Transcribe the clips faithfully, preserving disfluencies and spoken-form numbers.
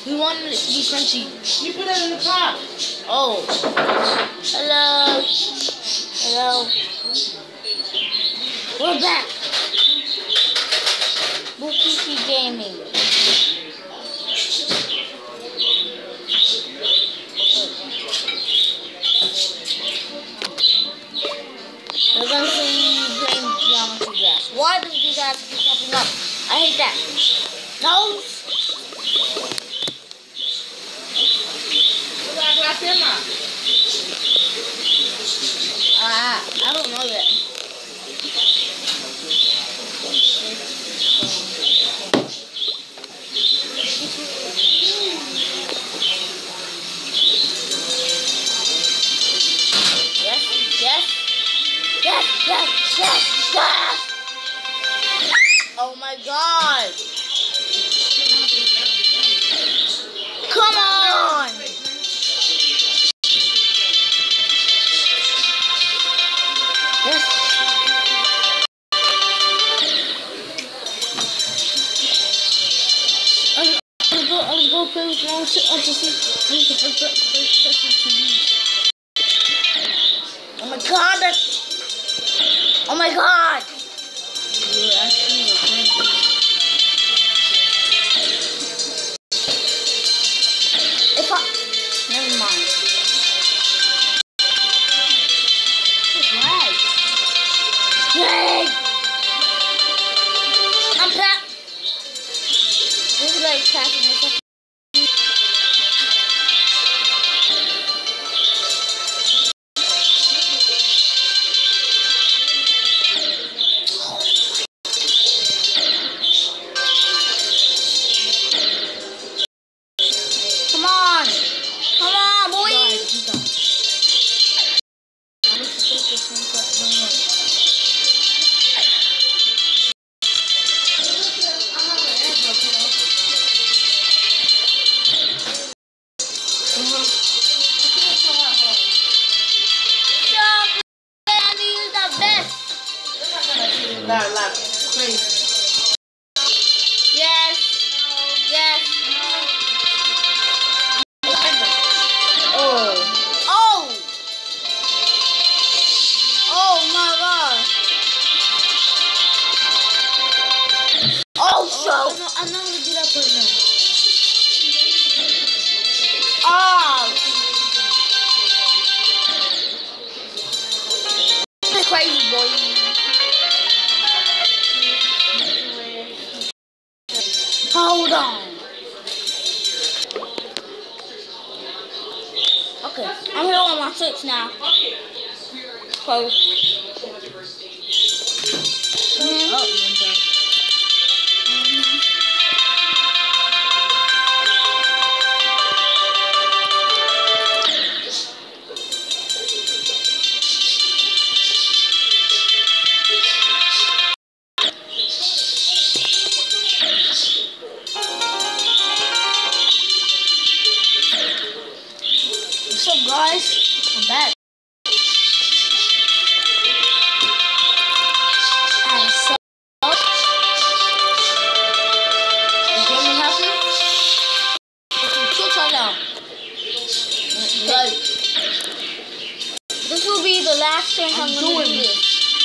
We wanted it to be crunchy. You put it in the pot. Oh. Hello. Hello. We're back. Bukiki Gaming. We're going to see playing Geometry Dash. Why does these guys keep popping up? I hate that. No. Ah, I don't know yet. Yes, yes, yes, yes, yes, yes. Oh my God. Come on. Yes. I'll go, I'll go play with long to I'll just see. Oh my God. That, oh my God. You're actually recording. If I, never mind. Lag. Lag. I'm back. This is like passing this up. Come on. Come on, boy. That like crazy. Yes. Yes. Oh. Oh. Oh my God. Oh, so. Oh, no, I'm not gonna do that right now. Oh. This is crazy, boy. Hold on. Okay, I'm here on my six now. Close. Mm-hmm. Oh, mm-hmm. What's up, guys? I'm back. And so, is gaming happy? It's some chicks right now. Like, this will be the last chance I'm, I'm gonna do this.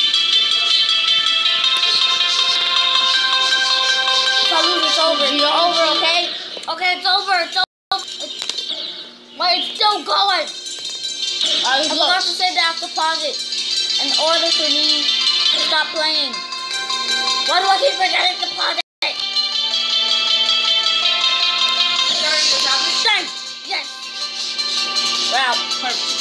If I lose, it's over. It's over, okay? Okay, it's over. It's over. But it's still going. I forgot to say that I have to pause it in order for me to stop playing. Why do I keep forgetting to pause it? Thanks. Yes. Wow. Perfect.